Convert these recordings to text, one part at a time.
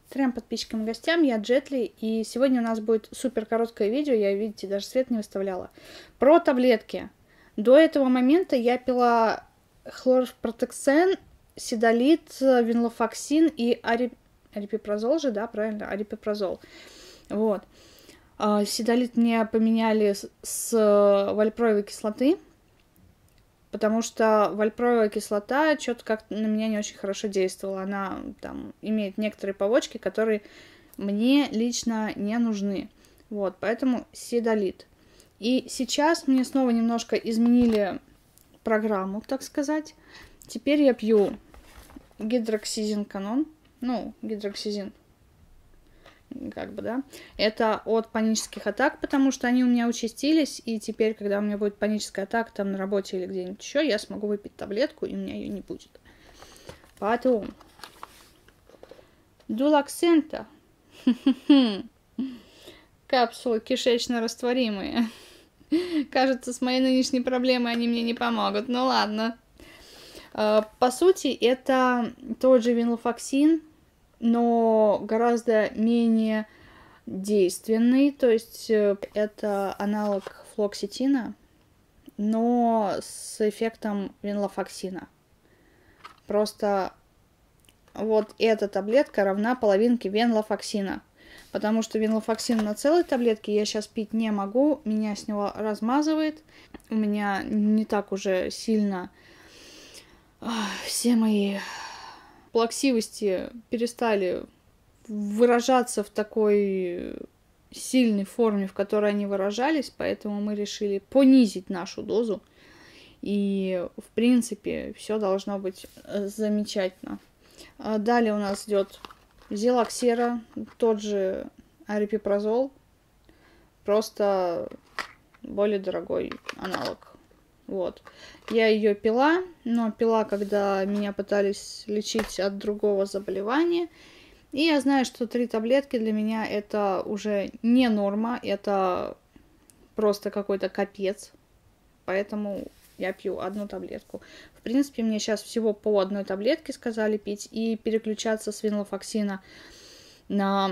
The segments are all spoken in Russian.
Трем подписчикам и гостям, я Джетли, и сегодня у нас будет супер короткое видео, я, видите, даже свет не выставляла, про таблетки. До этого момента я пила хлорпротексен, сидолит, венлофоксин и арипипразол же, да, правильно, арипипразол. Вот. Сидолит мне поменяли с вальпроевой кислоты, потому что вальпроевая кислота что-то как-то на меня не очень хорошо действовала. Она там имеет некоторые побочки, которые мне лично не нужны. Вот, поэтому сидолит. И сейчас мне снова немножко изменили программу, так сказать. Теперь я пью гидроксизин канон. Ну, гидроксизин, как бы, да. Это от панических атак, потому что они у меня участились, и теперь, когда у меня будет паническая атака там на работе или где-нибудь еще, я смогу выпить таблетку, и у меня ее не будет. Потом дулаксента. Капсулы кишечно-растворимые. Кажется, с моей нынешней проблемой они мне не помогут. Ну ладно. По сути, это тот же венлофоксин, но гораздо менее действенный, то есть это аналог флоксетина, но с эффектом венлофоксина. Просто вот эта таблетка равна половинке венлофоксина, потому что венлофоксин на целой таблетке я сейчас пить не могу, меня с него размазывает, у меня не так уже сильно все мои плаксивости перестали выражаться в такой сильной форме, в которой они выражались, поэтому мы решили понизить нашу дозу. И, в принципе, все должно быть замечательно. Далее у нас идет зилоксера, тот же арипипразол, просто более дорогой аналог. Вот. Я ее пила, но пила, когда меня пытались лечить от другого заболевания. И я знаю, что 3 таблетки для меня это уже не норма, это просто какой-то капец. Поэтому я пью 1 таблетку. В принципе, мне сейчас всего по 1 таблетке сказали пить и переключаться с венлофоксина на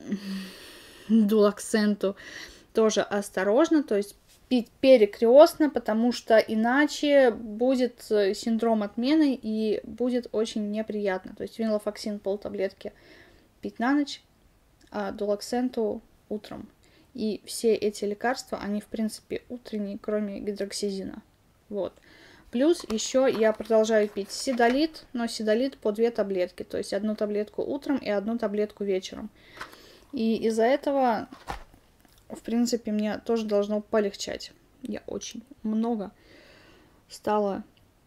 дулаксенту тоже осторожно, то есть пить перекрестно, потому что иначе будет синдром отмены и будет очень неприятно. То есть венлофоксин полтаблетки пить на ночь, а дулаксенту утром. И все эти лекарства, они в принципе утренние, кроме гидроксизина. Вот. Плюс еще я продолжаю пить сидолит, но сидолит по 2 таблетки. То есть 1 таблетку утром и 1 таблетку вечером. И из-за этого, в принципе, мне тоже должно полегчать. Я очень много стала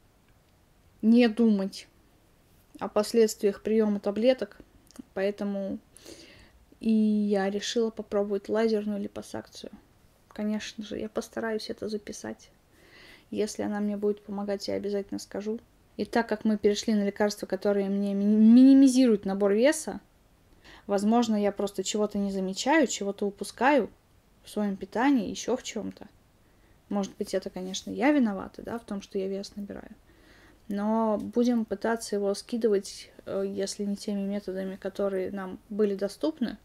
не думать о последствиях приема таблеток, поэтому и я решила попробовать лазерную липосакцию. Конечно же, я постараюсь это записать. Если она мне будет помогать, я обязательно скажу. И так как мы перешли на лекарства, которые мне минимизируют набор веса, возможно, я просто чего-то не замечаю, чего-то упускаю в своем питании, еще в чем-то. Может быть, это, конечно, я виновата, да, в том, что я вес набираю. Но будем пытаться его скидывать, если не теми методами, которые нам были доступны,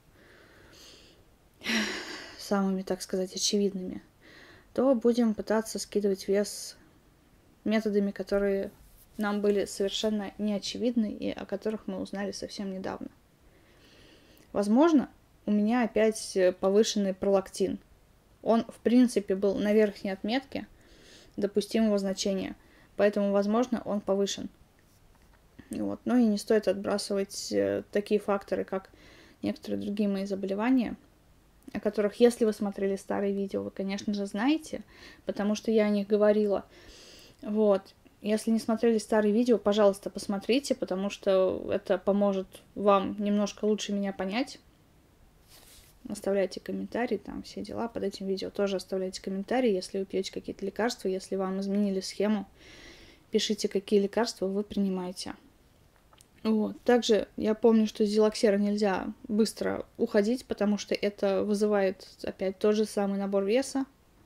самыми, так сказать, очевидными, то будем пытаться скидывать вес методами, которые нам были совершенно неочевидны и о которых мы узнали совсем недавно. Возможно, у меня опять повышенный пролактин. Он, в принципе, был на верхней отметке допустимого значения, поэтому, возможно, он повышен. Вот. Но и не стоит отбрасывать такие факторы, как некоторые другие мои заболевания, о которых, если вы смотрели старые видео, вы, конечно же, знаете, потому что я о них говорила. Вот. Если не смотрели старые видео, пожалуйста, посмотрите, потому что это поможет вам немножко лучше меня понять. Оставляйте комментарии, там все дела. Под этим видео тоже оставляйте комментарии, если вы пьете какие-то лекарства, если вам изменили схему, пишите, какие лекарства вы принимаете. Вот. Также я помню, что с зилоксера нельзя быстро уходить, потому что это вызывает опять тот же самый набор веса.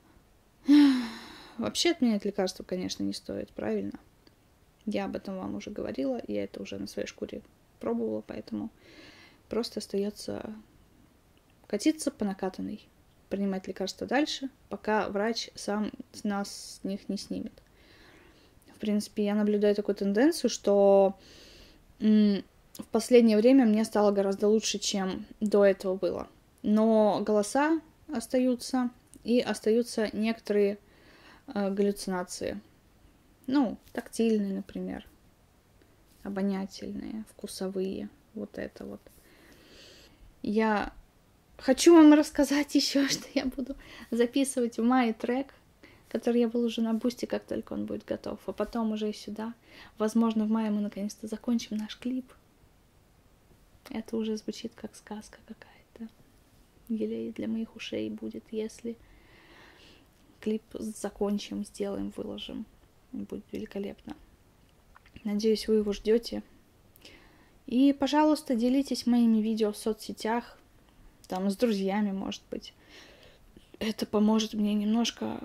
Вообще отменять лекарства, конечно, не стоит, правильно? Я об этом вам уже говорила, я это уже на своей шкуре пробовала, поэтому просто остается катиться по накатанной, принимать лекарства дальше, пока врач сам нас с них не снимет. В принципе, я наблюдаю такую тенденцию, что в последнее время мне стало гораздо лучше, чем до этого было. Но голоса остаются, и остаются некоторые галлюцинации. Ну, тактильные, например, обонятельные, вкусовые, вот это вот. Я хочу вам рассказать еще, что я буду записывать в мае трек, который я выложу на Бусти, как только он будет готов, а потом уже и сюда. Возможно, в мае мы наконец-то закончим наш клип. Это уже звучит как сказка какая-то. Или для моих ушей будет, если клип закончим, сделаем, выложим. Будет великолепно. Надеюсь, вы его ждете. И, пожалуйста, делитесь моими видео в соцсетях, там, с друзьями, может быть. Это поможет мне немножко,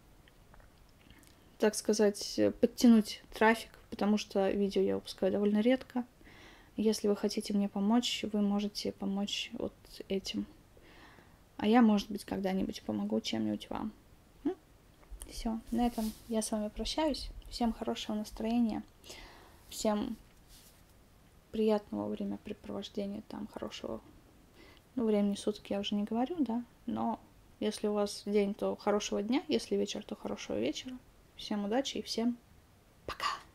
так сказать, подтянуть трафик, потому что видео я выпускаю довольно редко. Если вы хотите мне помочь, вы можете помочь вот этим. А я, может быть, когда-нибудь помогу чем-нибудь вам. Все, на этом я с вами прощаюсь. Всем хорошего настроения. Всем приятного времяпрепровождения, там, хорошего, времени суток я уже не говорю, да, но если у вас день, то хорошего дня, если вечер, то хорошего вечера. Всем удачи и всем пока!